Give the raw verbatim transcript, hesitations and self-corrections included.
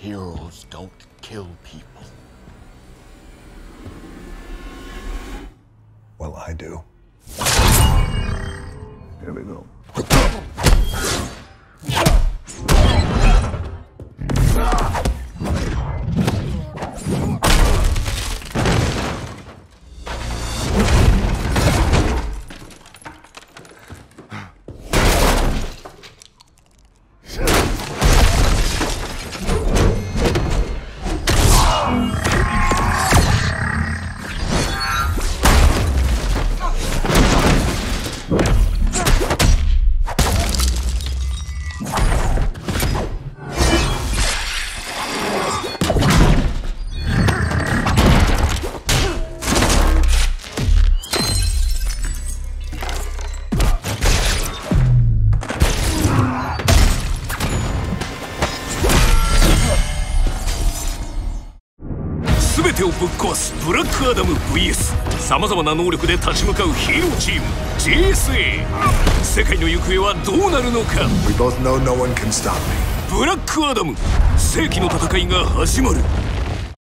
Heroes don't kill people. Well, I do. Here we go. 全てをぶっ壊すブラックアダム ブイエス さまざまな能力で立ち向かうヒーローチーム ジェイエスエー。 世界の行方はどうなるのか。 We both know no one can stop me. ブラックアダム、世紀の戦いが始まる。